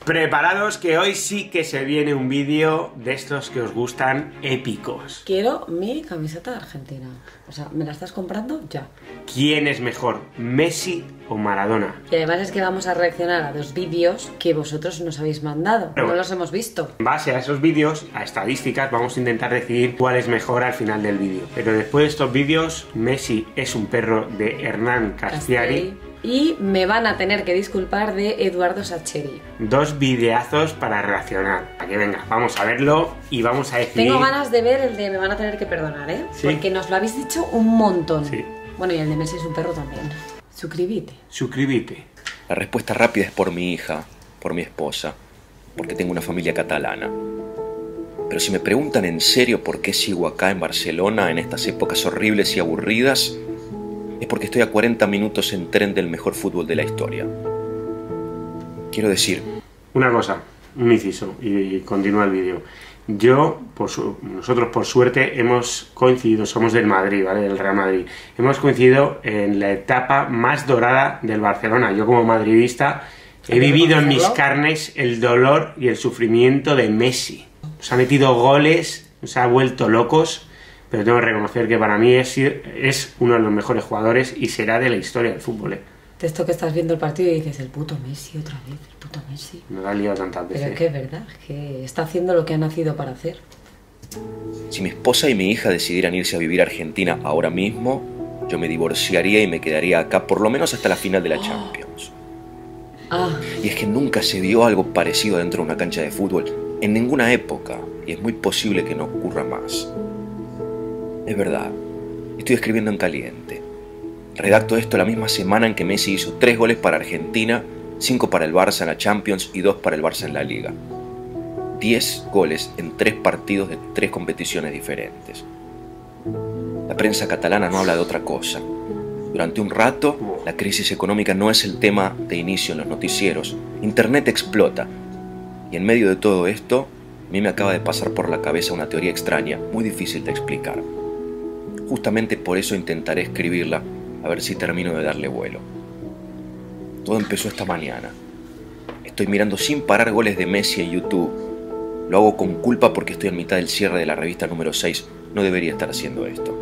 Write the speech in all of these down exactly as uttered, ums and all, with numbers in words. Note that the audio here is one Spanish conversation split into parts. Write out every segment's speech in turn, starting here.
Preparados que hoy sí que se viene un vídeo de estos que os gustan épicos. Quiero mi camiseta de Argentina. O sea, ¿me la estás comprando? Ya. ¿Quién es mejor, Messi o Maradona? Y además es que vamos a reaccionar a dos vídeos que vosotros nos habéis mandado. Pero, no los hemos visto. En base a esos vídeos, a estadísticas, vamos a intentar decidir cuál es mejor al final del vídeo. Pero después de estos vídeos, Messi es un perro de Hernán Castiari. Castiari. Y me van a tener que disculpar de Eduardo Sacheri. Dos videazos para reaccionar. Para que venga, vamos a verlo y vamos a decidir. Tengo ganas de ver el de me van a tener que perdonar, ¿eh? ¿Sí? Porque nos lo habéis dicho un montón. Sí. Bueno, y el de Messi es un perro también. Suscribite. Suscríbete. La respuesta rápida es por mi hija, por mi esposa, porque tengo una familia catalana. Pero si me preguntan en serio por qué sigo acá en Barcelona en estas épocas horribles y aburridas, es porque estoy a cuarenta minutos en tren del mejor fútbol de la historia. Quiero decir... Una cosa, un inciso, y continúa el vídeo. Yo, por su, nosotros por suerte hemos coincidido, somos del Madrid, ¿vale? Del Real Madrid. Hemos coincidido en la etapa más dorada del Barcelona. Yo como madridista he vivido en mis carnes el dolor y el sufrimiento de Messi. Nos ha metido goles, nos ha vuelto locos, pero tengo que reconocer que para mí es, es uno de los mejores jugadores y será de la historia del fútbol, ¿eh? De esto que estás viendo el partido y dices, el puto Messi otra vez, el puto Messi. Me lo ha liado tantas veces. Pero es que es verdad, que está haciendo lo que ha nacido para hacer. Si mi esposa y mi hija decidieran irse a vivir a Argentina ahora mismo, yo me divorciaría y me quedaría acá por lo menos hasta la final de la Champions. Ah. Y es que nunca se vio algo parecido dentro de una cancha de fútbol en ninguna época, y es muy posible que no ocurra más. Es verdad, estoy escribiendo en caliente. Redacto esto la misma semana en que Messi hizo tres goles para Argentina, cinco para el Barça en la Champions y dos para el Barça en la Liga. Diez goles en tres partidos de tres competiciones diferentes. La prensa catalana no habla de otra cosa. Durante un rato, la crisis económica no es el tema de inicio en los noticieros. Internet explota. Y en medio de todo esto, a mí me acaba de pasar por la cabeza una teoría extraña, muy difícil de explicar. Justamente por eso intentaré escribirla, a ver si termino de darle vuelo. Todo empezó esta mañana. Estoy mirando sin parar goles de Messi en YouTube. Lo hago con culpa porque estoy en mitad del cierre de la revista número seis. No debería estar haciendo esto.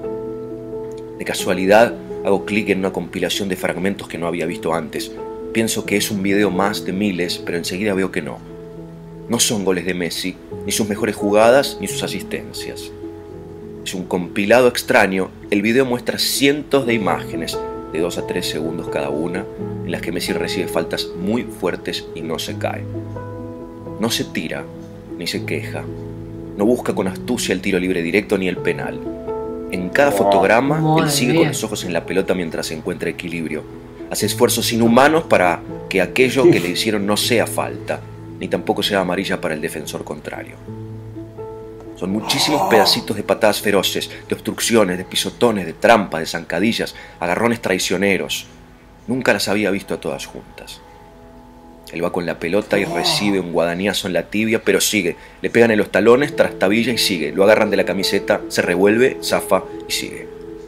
De casualidad, hago clic en una compilación de fragmentos que no había visto antes. Pienso que es un video más de miles, pero enseguida veo que no. No son goles de Messi, ni sus mejores jugadas, ni sus asistencias. Es un compilado extraño. El video muestra cientos de imágenes, de dos a tres segundos cada una, en las que Messi recibe faltas muy fuertes y no se cae. No se tira, ni se queja. No busca con astucia el tiro libre directo ni el penal. En cada fotograma, oh, él sigue con los ojos en la pelota mientras encuentra equilibrio. Hace esfuerzos inhumanos para que aquello que le hicieron no sea falta, ni tampoco sea amarilla para el defensor contrario. Son muchísimos pedacitos de patadas feroces, de obstrucciones, de pisotones, de trampas, de zancadillas, agarrones traicioneros. Nunca las había visto a todas juntas. Él va con la pelota y recibe un guadañazo en la tibia, pero sigue. Le pegan en los talones, trastabilla y sigue. Lo agarran de la camiseta, se revuelve, zafa y sigue.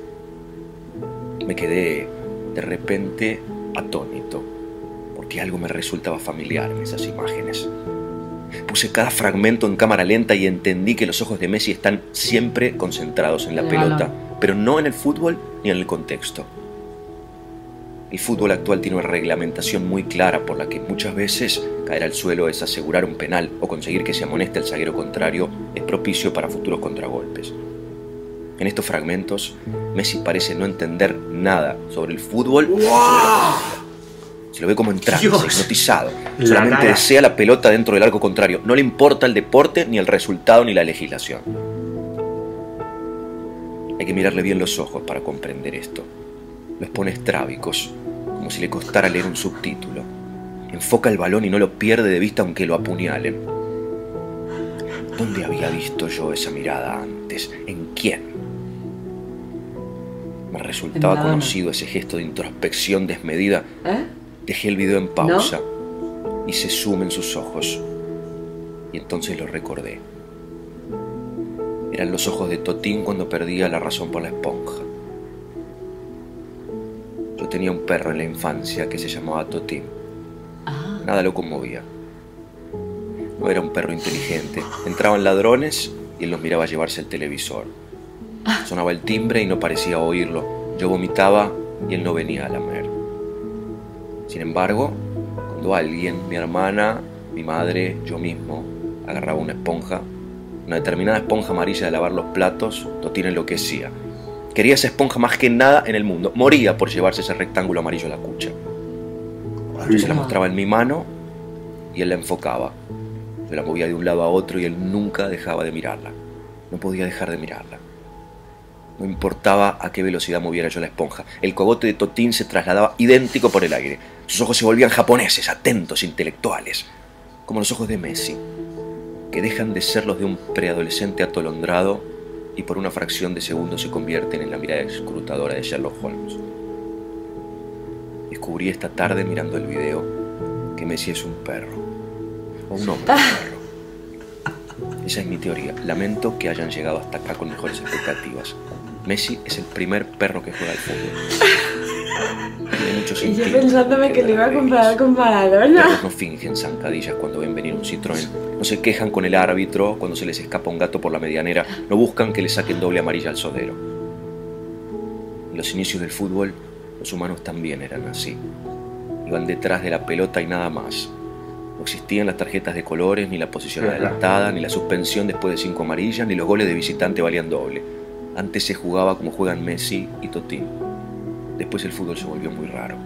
Me quedé, de repente, atónito, porque algo me resultaba familiar en esas imágenes. Puse cada fragmento en cámara lenta y entendí que los ojos de Messi están siempre concentrados en la pelota, pero no en el fútbol ni en el contexto. El fútbol actual tiene una reglamentación muy clara por la que muchas veces caer al suelo es asegurar un penal o conseguir que se amoneste al zaguero contrario es propicio para futuros contragolpes. En estos fragmentos, Messi parece no entender nada sobre el fútbol o sobre la pelota. Se lo ve como en trance, hipnotizado. Solamente desea la pelota dentro del arco contrario. No le importa el deporte, ni el resultado, ni la legislación. Hay que mirarle bien los ojos para comprender esto. Los pone estrábicos, como si le costara leer un subtítulo. Enfoca el balón y no lo pierde de vista aunque lo apuñalen. ¿Dónde había visto yo esa mirada antes? ¿En quién? Me resultaba conocido ese gesto de introspección desmedida. ¿Eh? Dejé el video en pausa, ¿no? Hice zoom en sus ojos y entonces lo recordé. Eran los ojos de Totín cuando perdía la razón por la esponja. Yo tenía un perro en la infancia que se llamaba Totín. Ah. Nada lo conmovía. No era un perro inteligente. Entraban ladrones y él los miraba llevarse el televisor. Sonaba el timbre y no parecía oírlo. Yo vomitaba y él no venía a lamer. Sin embargo, cuando alguien, mi hermana, mi madre, yo mismo, agarraba una esponja, una determinada esponja amarilla de lavar los platos, Totín enloquecía. Quería esa esponja más que nada en el mundo. Moría por llevarse ese rectángulo amarillo a la cucha. Yo se la mostraba en mi mano y él la enfocaba. Yo la movía de un lado a otro y él nunca dejaba de mirarla. No podía dejar de mirarla. No importaba a qué velocidad moviera yo la esponja. El cogote de Totín se trasladaba idéntico por el aire. Sus ojos se volvían japoneses, atentos, intelectuales. Como los ojos de Messi, que dejan de ser los de un preadolescente atolondrado y por una fracción de segundo se convierten en la mirada escrutadora de Sherlock Holmes. Descubrí esta tarde mirando el video que Messi es un perro, o un hombre perro. Esa es mi teoría. Lamento que hayan llegado hasta acá con mejores expectativas. Messi es el primer perro que juega al fútbol. Tiene mucho sentido. Y yo pensándome que, que lo iba a comparar con Maradona. Los perros no fingen zancadillas cuando ven venir un Citroën. No se quejan con el árbitro cuando se les escapa un gato por la medianera. No buscan que le saquen doble amarilla al sodero. En los inicios del fútbol, los humanos también eran así. Iban detrás de la pelota y nada más. No existían las tarjetas de colores, ni la posición adelantada, ni la suspensión después de cinco amarillas, ni los goles de visitante valían doble. Antes se jugaba como juegan Messi y Totín. Después el fútbol se volvió muy raro.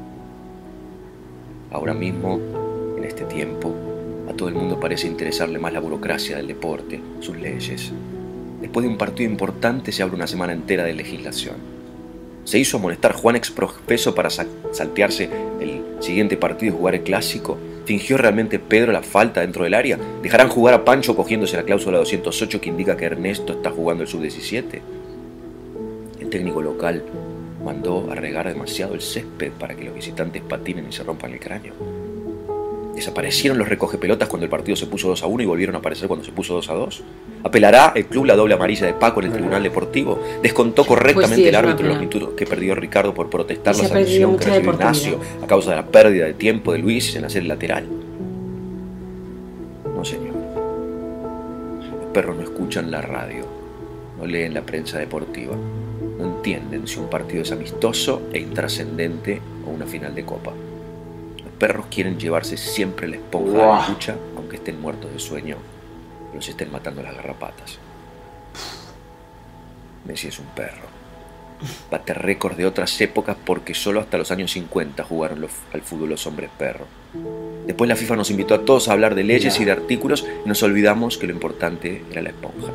Ahora mismo, en este tiempo, a todo el mundo parece interesarle más la burocracia del deporte, sus leyes. Después de un partido importante se abre una semana entera de legislación. ¿Se hizo amonestar Juan exprofeso para saltearse el siguiente partido y jugar el clásico? ¿Fingió realmente Pedro la falta dentro del área? ¿Dejarán jugar a Pancho cogiéndose la cláusula doscientos ocho que indica que Ernesto está jugando el sub diecisiete? El técnico local mandó a regar demasiado el césped para que los visitantes patinen y se rompan el cráneo. ¿Desaparecieron los recogepelotas cuando el partido se puso dos a uno y volvieron a aparecer cuando se puso dos a dos? ¿Apelará el club la doble amarilla de Paco en el tribunal deportivo? ¿Descontó correctamente pues sí, el árbitro los minutos que perdió Ricardo por protestar la sanción que recibió Ignacio a causa de la pérdida de tiempo de Luis en hacer el lateral? No, señor. Los perros no escuchan la radio, no leen la prensa deportiva, no entienden si un partido es amistoso e intrascendente o una final de copa. Los perros quieren llevarse siempre la esponja wow. a la cucha, aunque estén muertos de sueño y los estén matando las garrapatas. Messi es un perro. Bate récords de otras épocas porque solo hasta los años cincuenta jugaron los, al fútbol los hombres perro. Después la FIFA nos invitó a todos a hablar de leyes y de artículos y nos olvidamos que lo importante era la esponja.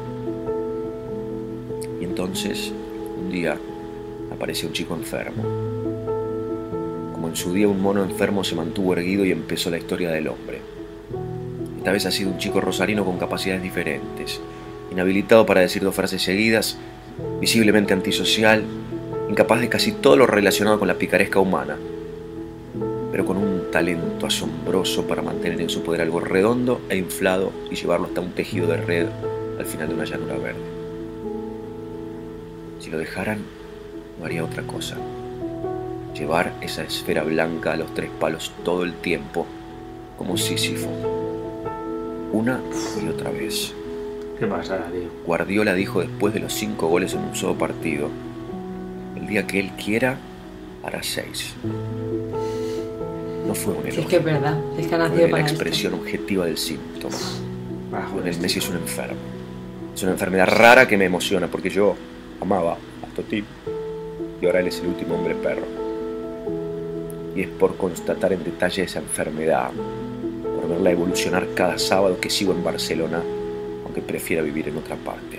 Y entonces, un día, apareció un chico enfermo. Como en su día un mono enfermo se mantuvo erguido y empezó la historia del hombre. Esta vez ha sido un chico rosarino con capacidades diferentes, inhabilitado para decir dos frases seguidas, visiblemente antisocial, incapaz de casi todo lo relacionado con la picaresca humana, pero con un talento asombroso para mantener en su poder algo redondo e inflado y llevarlo hasta un tejido de red al final de una llanura verde. Si lo dejaran, no haría otra cosa. Llevar esa esfera blanca a los tres palos todo el tiempo, como Sísifo. Una y otra vez. ¿Qué pasará, tío? Guardiola dijo después de los cinco goles en un solo partido: el día que él quiera, hará seis. No fue un elogio. Es que es verdad, es que ha nacido para la expresión esto. objetiva del síntoma. Bueno, el Messi es un enfermo. Es una enfermedad rara que me emociona porque yo amaba a Totín y ahora él es el último hombre perro. Y es por constatar en detalle esa enfermedad, por verla evolucionar cada sábado que sigo en Barcelona, aunque prefiera vivir en otra parte.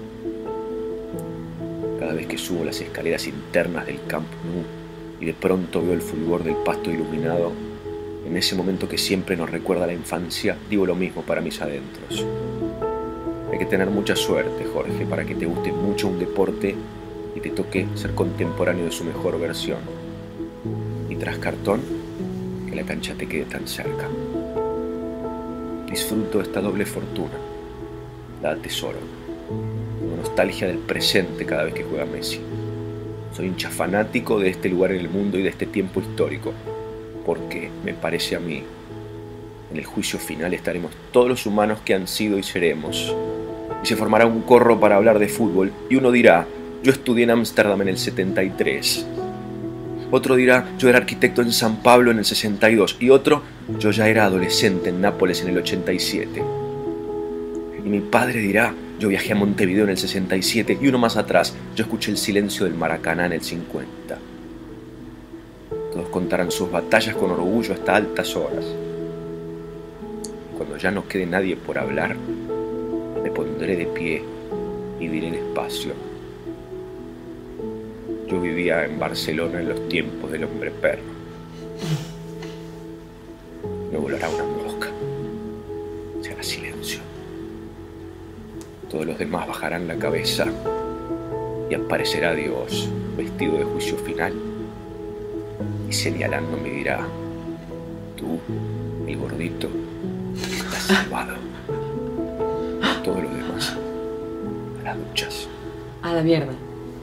Cada vez que subo las escaleras internas del Camp Nou y de pronto veo el fulgor del pasto iluminado, en ese momento que siempre nos recuerda la infancia, digo lo mismo para mis adentros. Hay que tener mucha suerte, Jorge, para que te guste mucho un deporte y te toque ser contemporáneo de su mejor versión. Y tras cartón, que la cancha te quede tan cerca. Disfruto esta doble fortuna, la atesoro. Tengo nostalgia del presente cada vez que juega Messi. Soy hincha fanático de este lugar en el mundo y de este tiempo histórico, porque me parece a mí En el juicio final estaremos todos los humanos que han sido y seremos. Y se formará un corro para hablar de fútbol y uno dirá, yo estudié en Ámsterdam en el setenta y tres. Otro dirá, yo era arquitecto en San Pablo en el sesenta y dos. Y otro, yo ya era adolescente en Nápoles en el ochenta y siete. Y mi padre dirá, yo viajé a Montevideo en el sesenta y siete. Y uno más atrás, yo escuché el silencio del Maracaná en el cincuenta. Todos contarán sus batallas con orgullo hasta altas horas. Cuando ya no quede nadie por hablar, me pondré de pie y diré despacio. Yo vivía en Barcelona en los tiempos del hombre perro. Me volará una mosca. Se hará silencio. Todos los demás bajarán la cabeza y aparecerá Dios vestido de juicio final y señalando me dirá, tú, el gordito, estás salvado. Todos los demás a las duchas. A la mierda.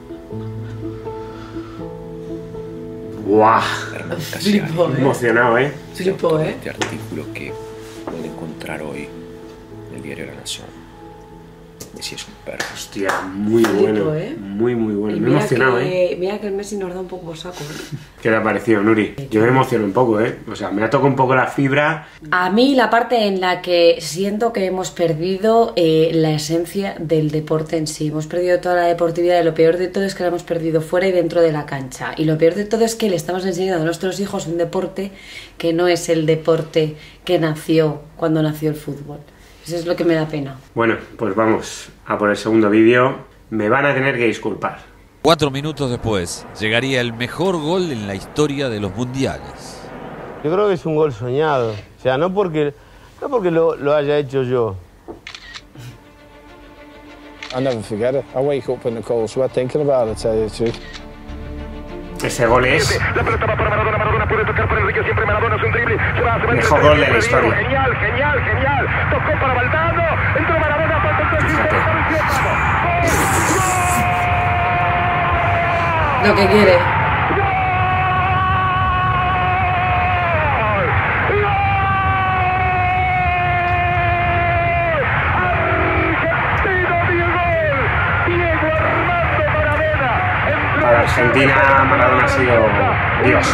¡Guau! Flipo, ¿eh? Emocionado, ¿eh? Flipo, ¿eh? Este artículo que pueden encontrar hoy en el diario La Nación. Messi es un perro. Hostia, muy Flipo, bueno. ¿eh? Muy, muy bueno. Y Me he mira emocionado, que, ¿eh? mira que el Messi nos da un poco por saco, ¿eh? ¿Qué te ha parecido, Nuri? Yo me emociono un poco, ¿eh? O sea, me ha tocado un poco la fibra. A mí la parte en la que siento que hemos perdido eh, la esencia del deporte en sí. Hemos perdido toda la deportividad y lo peor de todo es que la hemos perdido fuera y dentro de la cancha. Y lo peor de todo es que le estamos enseñando a nuestros hijos un deporte que no es el deporte que nació cuando nació el fútbol. Eso es lo que me da pena. Bueno, pues vamos a por el segundo vídeo. Me van a tener que disculpar. Cuatro minutos después, llegaría el mejor gol en la historia de los mundiales. Yo creo que es un gol soñado. O sea, no porque, no porque lo, lo haya hecho yo. I never forget it. I wake up in the cold sweat thinking about it, tell you the truth. Ese gol es La pelota va para Maradona, Maradona puede tocar para Enrique, siempre Maradona es un drible, se va a hacer mejor gol de la historia. Genial, genial, genial. Tocó para Valdano, entró Maradona, para el Fíjate. Lo que quiere. Para Argentina, Maradona ha sido Dios.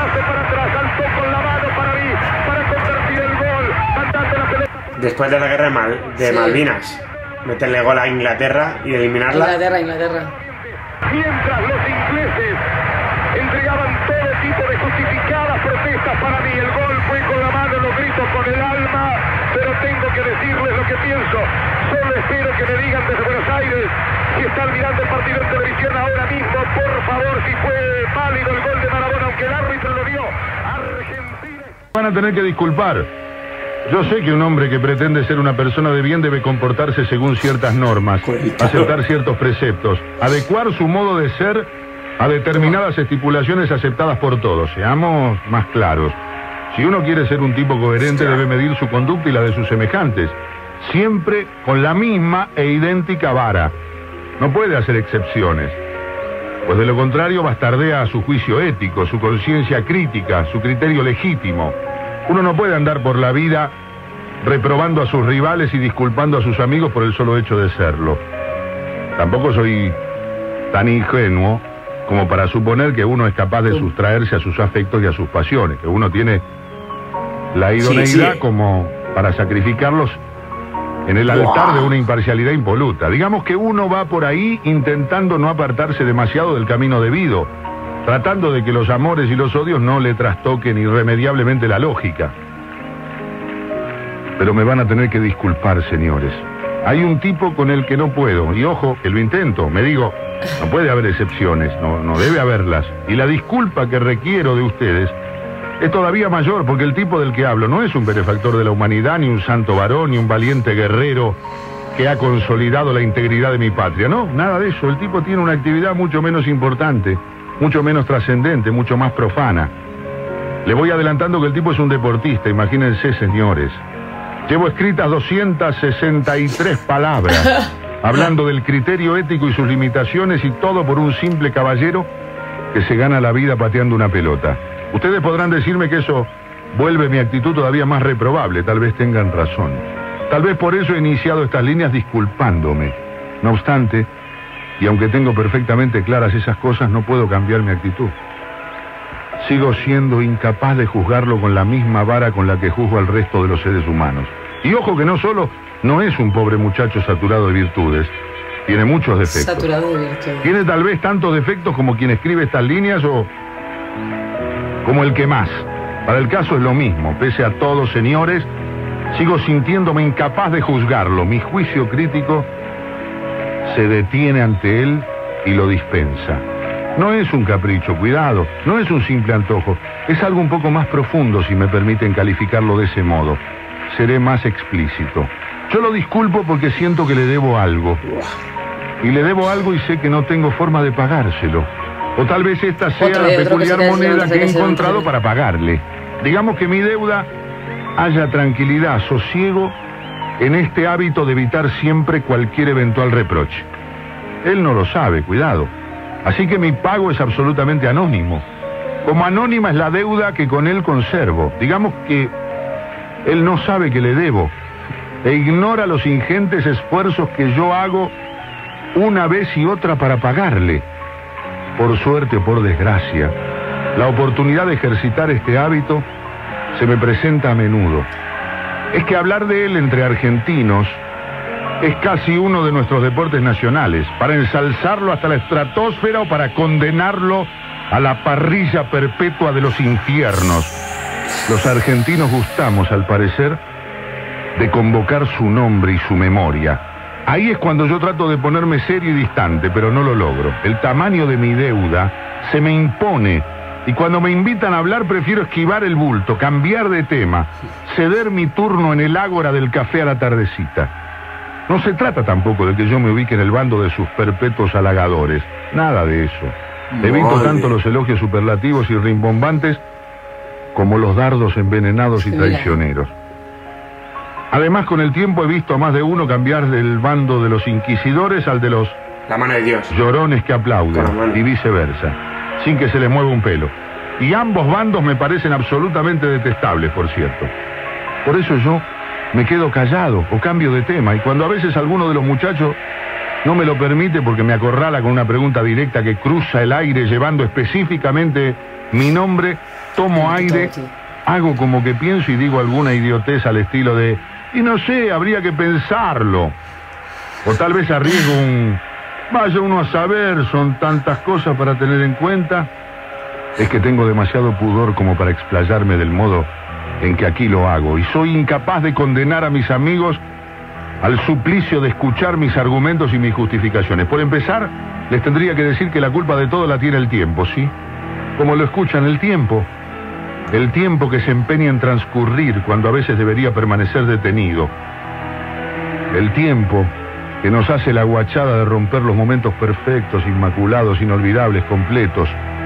Después de la guerra de, Mal de Sí. Malvinas, meterle gol a Inglaterra y eliminarla. Inglaterra, Inglaterra. Mientras los ingleses entregaban todo tipo de justificadas protestas para mí, el gol fue con la mano, lo grito con el alma, pero tengo que decirles lo que pienso. Solo espero que me digan desde Buenos Aires si están mirando el partido en televisión ahora mismo, por favor, si fue válido el gol de Maradona, aunque el árbitro lo vio. Argentina. Van a tener que disculpar. Yo sé que un hombre que pretende ser una persona de bien debe comportarse según ciertas normas, aceptar ciertos preceptos, adecuar su modo de ser a determinadas estipulaciones aceptadas por todos. Seamos más claros. Si uno quiere ser un tipo coherente, debe medir su conducta y la de sus semejantes, siempre con la misma e idéntica vara. No puede hacer excepciones, pues de lo contrario bastardea su juicio ético, su conciencia crítica, su criterio legítimo. Uno no puede andar por la vida reprobando a sus rivales y disculpando a sus amigos por el solo hecho de serlo. Tampoco soy tan ingenuo como para suponer que uno es capaz de sustraerse a sus afectos y a sus pasiones, que uno tiene la idoneidad Sí, sí. como para sacrificarlos en el altar de una imparcialidad impoluta. Digamos que uno va por ahí intentando no apartarse demasiado del camino debido, tratando de que los amores y los odios no le trastoquen irremediablemente la lógica. Pero me van a tener que disculpar, señores. Hay un tipo con el que no puedo, y ojo, que lo intento, me digo, no puede haber excepciones, no, no debe haberlas. Y la disculpa que requiero de ustedes es todavía mayor, porque el tipo del que hablo no es un benefactor de la humanidad, ni un santo varón, ni un valiente guerrero que ha consolidado la integridad de mi patria. No, nada de eso. El tipo tiene una actividad mucho menos importante, mucho menos trascendente, mucho más profana. Le voy adelantando que el tipo es un deportista, imagínense, señores. Llevo escritas doscientas sesenta y tres palabras, hablando del criterio ético y sus limitaciones, y todo por un simple caballero que se gana la vida pateando una pelota. Ustedes podrán decirme que eso vuelve mi actitud todavía más reprobable. Tal vez tengan razón. Tal vez por eso he iniciado estas líneas disculpándome. No obstante, y aunque tengo perfectamente claras esas cosas, no puedo cambiar mi actitud. Sigo siendo incapaz de juzgarlo con la misma vara con la que juzgo al resto de los seres humanos. Y ojo que no solo no es un pobre muchacho saturado de virtudes, tiene muchos defectos. Saturado de virtudes. Tiene tal vez tantos defectos como quien escribe estas líneas o como el que más. Para el caso es lo mismo. Pese a todo, señores, sigo sintiéndome incapaz de juzgarlo. Mi juicio crítico se detiene ante él y lo dispensa. No es un capricho, cuidado, no es un simple antojo. Es algo un poco más profundo, si me permiten calificarlo de ese modo. Seré más explícito. Yo lo disculpo porque siento que le debo algo. Y le debo algo y sé que no tengo forma de pagárselo. O tal vez esta sea Otro, la otro peculiar que moneda que he encontrado otro. para pagarle. Digamos que mi deuda haya tranquilidad, sosiego en este hábito de evitar siempre cualquier eventual reproche. Él no lo sabe, cuidado. Así que mi pago es absolutamente anónimo. Como anónima es la deuda que con él conservo. Digamos que él no sabe que le debo e ignora los ingentes esfuerzos que yo hago una vez y otra para pagarle. Por suerte o por desgracia, la oportunidad de ejercitar este hábito se me presenta a menudo. Es que hablar de él entre argentinos es casi uno de nuestros deportes nacionales, para ensalzarlo hasta la estratosfera o para condenarlo a la parrilla perpetua de los infiernos. Los argentinos gustamos, al parecer, de convocar su nombre y su memoria. Ahí es cuando yo trato de ponerme serio y distante, pero no lo logro. El tamaño de mi deuda se me impone, y cuando me invitan a hablar prefiero esquivar el bulto, cambiar de tema, ceder mi turno en el ágora del café a la tardecita. No se trata tampoco de que yo me ubique en el bando de sus perpetuos halagadores. Nada de eso. Evito Madre. tanto los elogios superlativos y rimbombantes como los dardos envenenados y Mira. traicioneros. Además, con el tiempo he visto a más de uno cambiar del bando de los inquisidores al de los La mano de Dios. llorones que aplauden, Con la mano. y viceversa, sin que se les mueva un pelo. Y ambos bandos me parecen absolutamente detestables, por cierto. Por eso yo me quedo callado o cambio de tema, y cuando a veces alguno de los muchachos no me lo permite porque me acorrala con una pregunta directa que cruza el aire llevando específicamente mi nombre, tomo aire, hago como que pienso y digo alguna idiotez al estilo de y no sé, habría que pensarlo. O tal vez arriesgo un vaya uno a saber, son tantas cosas para tener en cuenta. Es que tengo demasiado pudor como para explayarme del modo en que aquí lo hago, y soy incapaz de condenar a mis amigos al suplicio de escuchar mis argumentos y mis justificaciones. Por empezar, les tendría que decir que la culpa de todo la tiene el tiempo, ¿sí? Como lo escuchan, el tiempo. El tiempo que se empeña en transcurrir cuando a veces debería permanecer detenido. El tiempo que nos hace la guachada de romper los momentos perfectos, inmaculados, inolvidables, completos.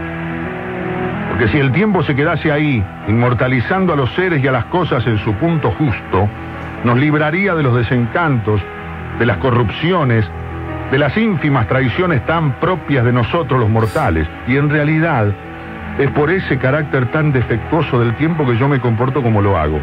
Porque si el tiempo se quedase ahí, inmortalizando a los seres y a las cosas en su punto justo, nos libraría de los desencantos, de las corrupciones, de las ínfimas traiciones tan propias de nosotros los mortales. Y en realidad, es por ese carácter tan defectuoso del tiempo que yo me comporto como lo hago.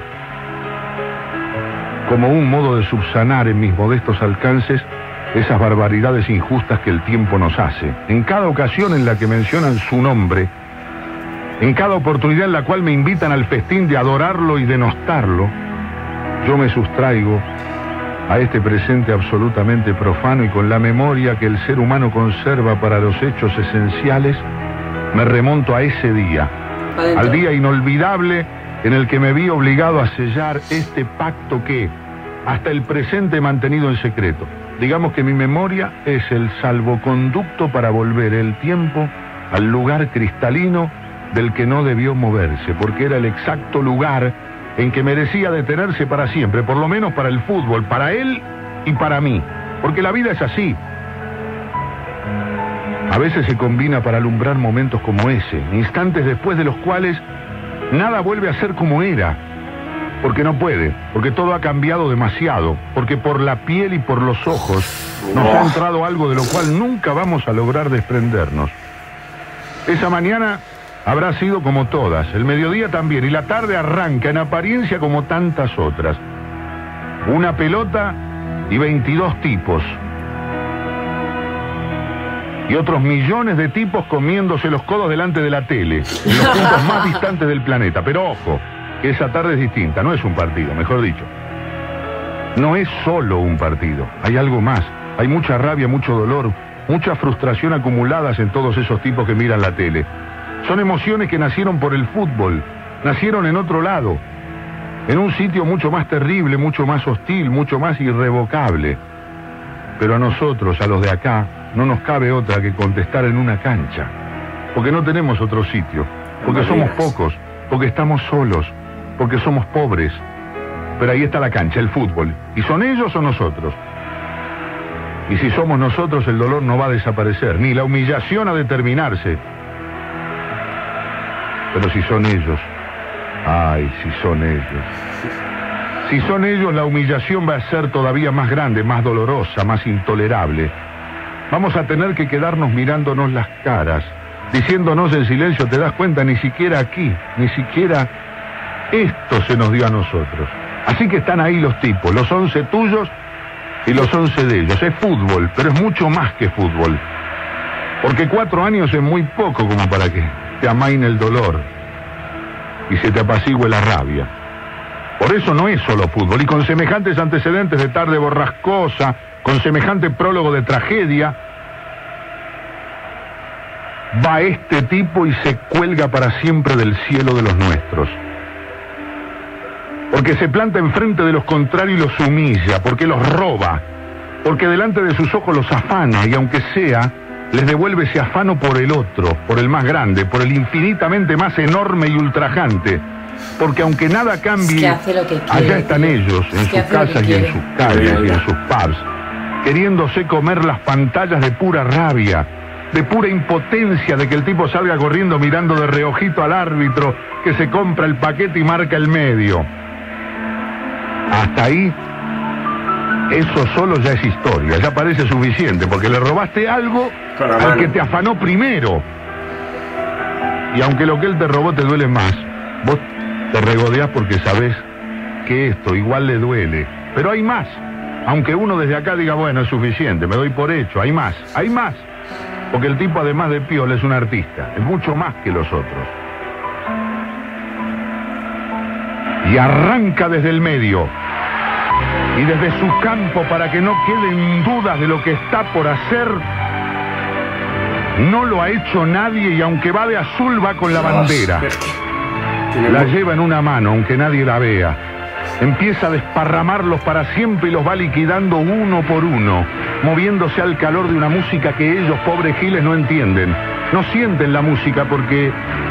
Como un modo de subsanar en mis modestos alcances esas barbaridades injustas que el tiempo nos hace. En cada ocasión en la que mencionan su nombre, en cada oportunidad en la cual me invitan al festín de adorarlo y denostarlo, yo me sustraigo a este presente absolutamente profano y con la memoria que el ser humano conserva para los hechos esenciales, me remonto a ese día, Adentro. al día inolvidable en el que me vi obligado a sellar este pacto que, hasta el presente, he mantenido en secreto. Digamos que mi memoria es el salvoconducto para volver el tiempo al lugar cristalino del que no debió moverse, porque era el exacto lugar en que merecía detenerse para siempre, por lo menos para el fútbol, para él y para mí, porque la vida es así. A veces se combina para alumbrar momentos como ese, instantes después de los cuales nada vuelve a ser como era, porque no puede, porque todo ha cambiado demasiado, porque por la piel y por los ojos nos ha entrado algo de lo cual nunca vamos a lograr desprendernos. Esa mañana habrá sido como todas, el mediodía también, y la tarde arranca en apariencia como tantas otras. Una pelota y veintidós tipos. Y otros millones de tipos comiéndose los codos delante de la tele, en los puntos más distantes del planeta. Pero ojo, que esa tarde es distinta, no es un partido, mejor dicho. No es solo un partido, hay algo más. Hay mucha rabia, mucho dolor, mucha frustración acumuladas en todos esos tipos que miran la tele. Son emociones que nacieron por el fútbol, nacieron en otro lado, en un sitio mucho más terrible, mucho más hostil, mucho más irrevocable. Pero a nosotros, a los de acá, no nos cabe otra que contestar en una cancha, porque no tenemos otro sitio, porque somos pocos, porque estamos solos, porque somos pobres. Pero ahí está la cancha, el fútbol, y son ellos o nosotros. Y si somos nosotros, el dolor no va a desaparecer, ni la humillación a determinarse. Pero si son ellos, ay, si son ellos. Si son ellos, la humillación va a ser todavía más grande, más dolorosa, más intolerable. Vamos a tener que quedarnos mirándonos las caras, diciéndonos en silencio, ¿te das cuenta? Ni siquiera aquí, ni siquiera esto se nos dio a nosotros. Así que están ahí los tipos, los once tuyos y los once de ellos. Es fútbol, pero es mucho más que fútbol. Porque cuatro años es muy poco como para que te amaine el dolor y se te apacigüe la rabia. Por eso no es solo fútbol. Y con semejantes antecedentes de tarde borrascosa, con semejante prólogo de tragedia, va este tipo y se cuelga para siempre del cielo de los nuestros. Porque se planta enfrente de los contrarios y los humilla, porque los roba, porque delante de sus ojos los afana, y aunque sea, les devuelve ese afano por el otro, por el más grande, por el infinitamente más enorme y ultrajante. Porque aunque nada cambie, es que hace lo que quiere, allá están tío. ellos, en Es que sus casas y en sus calles y en sus pubs, queriéndose comer las pantallas de pura rabia, de pura impotencia de que el tipo salga corriendo mirando de reojito al árbitro que se compra el paquete y marca el medio. Hasta ahí, eso solo ya es historia, ya parece suficiente, porque le robaste algo al que te afanó primero. Y aunque lo que él te robó te duele más, vos te regodeás porque sabés que esto igual le duele. Pero hay más. Aunque uno desde acá diga, bueno, es suficiente, me doy por hecho, hay más, hay más. Porque el tipo, además de piola, es un artista, es mucho más que los otros. Y arranca desde el medio. Y desde su campo, para que no queden dudas de lo que está por hacer, no lo ha hecho nadie, y aunque va de azul, va con la bandera. La lleva en una mano, aunque nadie la vea. Empieza a desparramarlos para siempre y los va liquidando uno por uno, moviéndose al calor de una música que ellos, pobres giles, no entienden. No sienten la música porque...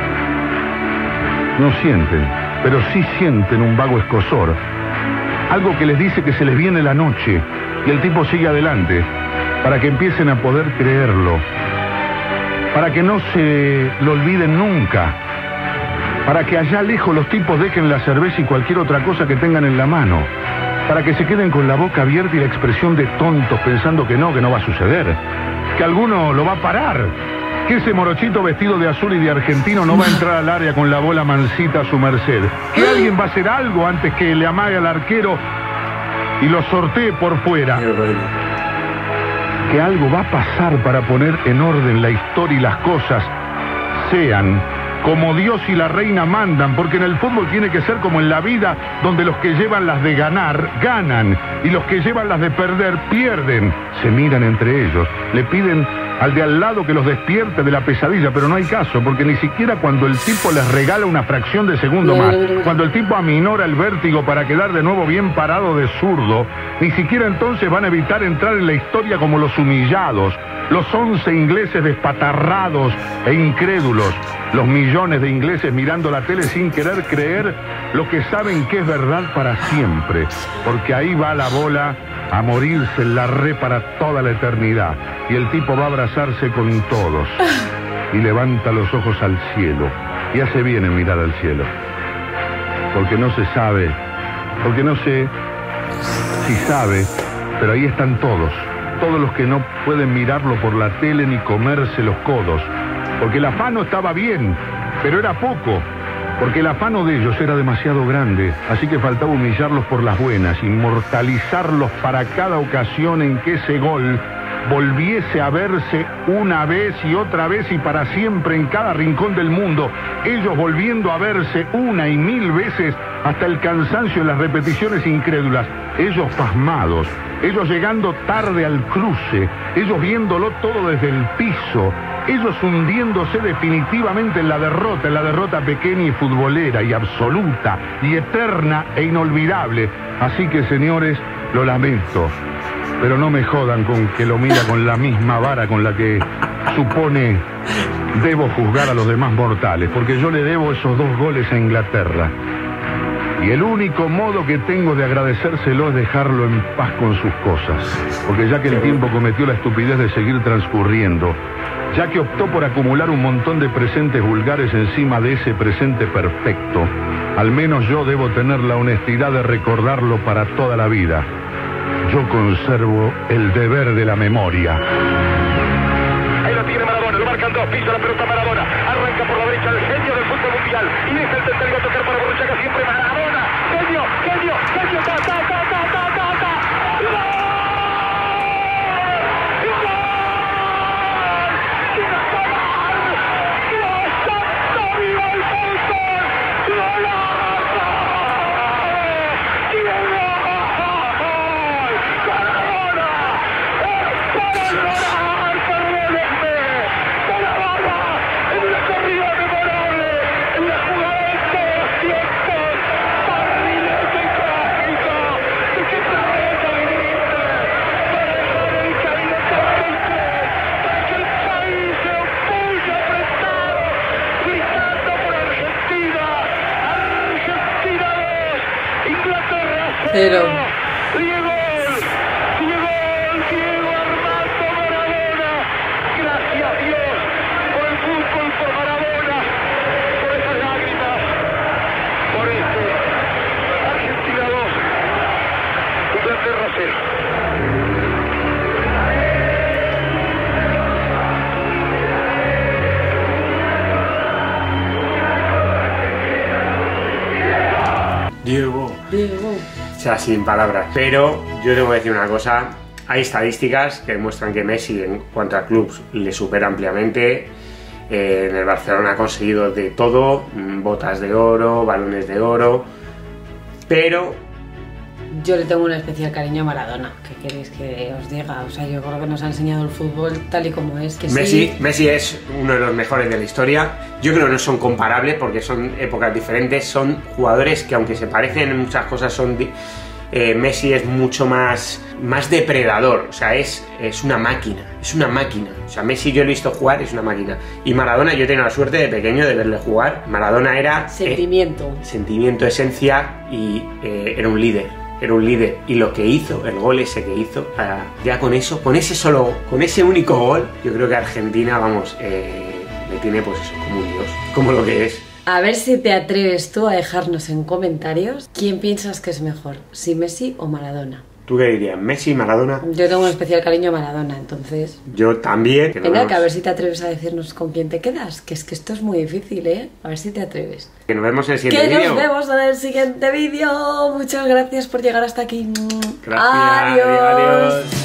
No sienten, pero sí sienten un vago escozor. Algo que les dice que se les viene la noche, y el tipo sigue adelante, para que empiecen a poder creerlo, para que no se lo olviden nunca, para que allá lejos los tipos dejen la cerveza y cualquier otra cosa que tengan en la mano, para que se queden con la boca abierta y la expresión de tontos pensando que no, que no va a suceder, que alguno lo va a parar, que ese morochito vestido de azul y de argentino no va a entrar al área con la bola mansita a su merced, que alguien va a hacer algo antes que le amague al arquero y lo sortee por fuera, que algo va a pasar para poner en orden la historia y las cosas sean como Dios y la reina mandan, porque en el fútbol tiene que ser como en la vida, donde los que llevan las de ganar, ganan, y los que llevan las de perder, pierden. Se miran entre ellos, le piden al de al lado que los despierte de la pesadilla, pero no hay caso, porque ni siquiera cuando el tipo les regala una fracción de segundo más, cuando el tipo aminora el vértigo para quedar de nuevo bien parado de zurdo, ni siquiera entonces van a evitar entrar en la historia como los humillados, los once ingleses despatarrados e incrédulos, los millones de ingleses mirando la tele sin querer creer lo que saben que es verdad para siempre, porque ahí va la bola a morirse en la red para toda la eternidad, y el tipo va a abrazarse con todos, y levanta los ojos al cielo, y hace bien en mirar al cielo, porque no se sabe, porque no sé si sabe, pero ahí están todos, todos los que no pueden mirarlo por la tele ni comerse los codos, porque el afano estaba bien, Pero era poco, porque el afano de ellos era demasiado grande, así que faltaba humillarlos por las buenas, inmortalizarlos para cada ocasión en que ese gol volviese a verse una vez y otra vez y para siempre en cada rincón del mundo, ellos volviendo a verse una y mil veces hasta el cansancio en las repeticiones incrédulas, ellos pasmados, ellos llegando tarde al cruce, ellos viéndolo todo desde el piso, ellos hundiéndose definitivamente en la derrota, en la derrota pequeña y futbolera y absoluta y eterna e inolvidable. Así que, señores, lo lamento, pero no me jodan con que lo mira con la misma vara con la que supone debo juzgar a los demás mortales, porque yo le debo esos dos goles a Inglaterra. Y el único modo que tengo de agradecérselo es dejarlo en paz con sus cosas, porque ya que el tiempo cometió la estupidez de seguir transcurriendo, ya que optó por acumular un montón de presentes vulgares encima de ese presente perfecto, al menos yo debo tener la honestidad de recordarlo para toda la vida. Yo conservo el deber de la memoria. Ahí lo tiene Maradona, lo marcan dos, pisa la pelota Maradona, arranca por la derecha el genio del fútbol mundial y deja el tercero a tocar para Borruchaga siempre Maradona, genio, genio, genio, ta, ta, ta, ta, ta, ta, ta. Pero... Diego, Diego, Diego Armando Maradona. Gracias Dios por el fútbol, por Maradona, por esas lágrimas, por este Argentina dos, Inglaterra cero. Diego. Diego. O sea, sin palabras. Pero yo tengo que decir una cosa. Hay estadísticas que demuestran que Messi en cuanto a clubs le supera ampliamente. Eh, en el Barcelona ha conseguido de todo, botas de oro, balones de oro. Pero yo le tengo un especial cariño a Maradona. ¿Qué queréis que os diga? O sea, yo creo que nos ha enseñado el fútbol tal y como es. Que Messi, sí. Messi es uno de los mejores de la historia. Yo creo que no son comparables porque son épocas diferentes. Son jugadores que, aunque se parecen en muchas cosas, son eh, Messi es mucho más, más depredador. O sea, es, es una máquina. Es una máquina. O sea, Messi yo lo he visto jugar, es una máquina. Y Maradona, yo he tenido la suerte de pequeño de verle jugar. Maradona era sentimiento. Eh, sentimiento, esencia y eh, era un líder. Era un líder, y lo que hizo, el gol ese que hizo, ya con eso, con ese solo, con ese único gol, yo creo que Argentina, vamos, eh, le tiene pues eso, como un dios, como lo que es. A ver si te atreves tú a dejarnos en comentarios quién piensas que es mejor, si Messi o Maradona. ¿Tú qué dirías? ¿Messi, Maradona? Yo tengo un especial cariño a Maradona, entonces... Yo también. Que Venga, vemos... que a ver si te atreves a decirnos con quién te quedas, que es que esto es muy difícil, ¿eh? A ver si te atreves. Que nos vemos en el siguiente vídeo. Que nos vemos en el siguiente vídeo. Muchas gracias por llegar hasta aquí. Gracias. Adiós. Adiós.